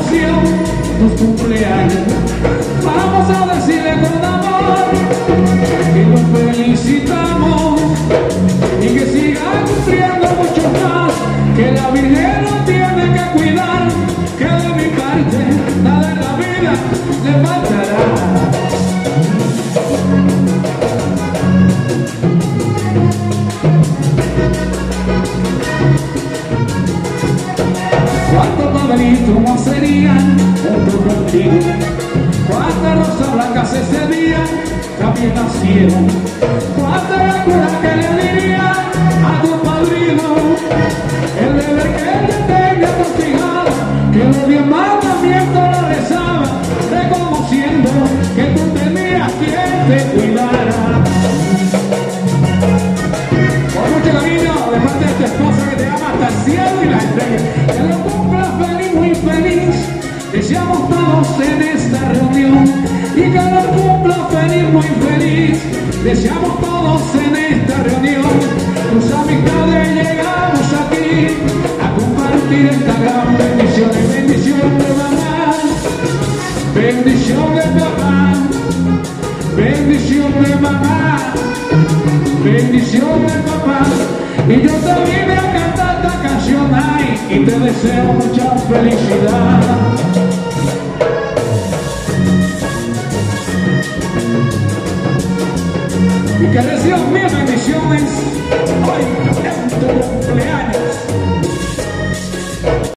canción, tus cumpleaños. Vamos a decirle con amor que lo felicitamos y que siga cumpliendo mucho más, que la Virgen lo tiene que cuidar, que de mi parte nada en la vida le faltará. ¿Cuántos pabelitos no serían junto contigo? ¿Cuántas rosas blancas ese día también nacieron? ¿Cuántas escuelas que le diría a tu padrino? El deber que él te tenga castigado, que los 10 mandamientos lo rezaba, reconociendo que tú tenías quien te cuidara. Con mucho cariño, de parte de tu esposa que te ama hasta el cielo y la entrega. Que lo cumpla feliz, muy feliz. Deseamos todos en esta reunión y que lo cumpla feliz, muy feliz. Deseamos todos en esta reunión. Tus amistades llegamos aquí a compartir esta gran bendición. Bendición de mamá, bendición de papá, bendición de mamá, bendición de papá. Y yo te vine a cantar esta canción ahí y te deseo mucha felicidad. Y que reciban mis bendiciones